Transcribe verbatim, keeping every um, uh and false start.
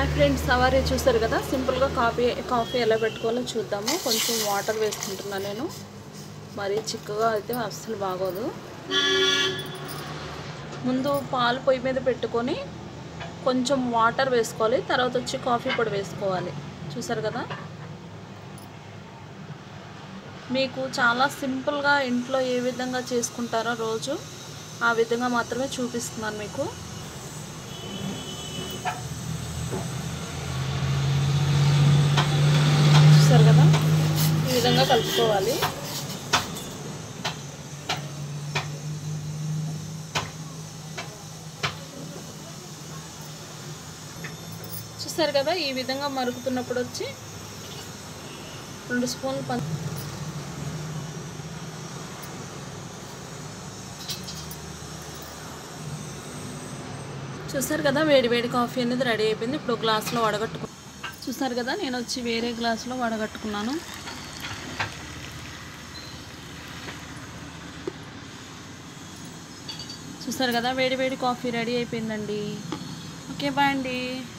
Hi friends, సవారీ చూసారు కదా. సింపుల్గా కాఫీ కాఫీ ఎలా పెట్టుకోవాలో చూద్దాము. కొంచెం వాటర్ వేసుకుంటున్నాను నేను. మరీ చిక్కగా అయితే అస్సలు బాగోదు. ముందు పాలు పొయ్యి మీద పెట్టుకొని కొంచెం వాటర్ వేసుకోవాలి. తర్వాత వచ్చి కాఫీ పొడి వేసుకోవాలి. చూసారు కదా. మీకు చాలా సింపుల్గా ఇంట్లో ఏ విధంగా చేసుకుంటారో రోజు ఆ విధంగా మాత్రమే చూపిస్తున్నాను మీకు. చూసారు కదా, ఈ విధంగా కలుపుకోవాలి. చూసారు కదా, ఈ విధంగా మరుగుతున్నప్పుడు వచ్చి రెండు స్పూన్లు పం చూసారు కదా, వేడి వేడి కాఫీ అనేది రెడీ అయిపోయింది. ఇప్పుడు గ్లాస్లో వడగట్టుకు చూసారు కదా, నేను వచ్చి వేరే గ్లాస్లో వడగట్టుకున్నాను. చూసారు కదా, వేడి వేడి కాఫీ రెడీ అయిపోయిందండి. ఓకే, బాయ్ అండి.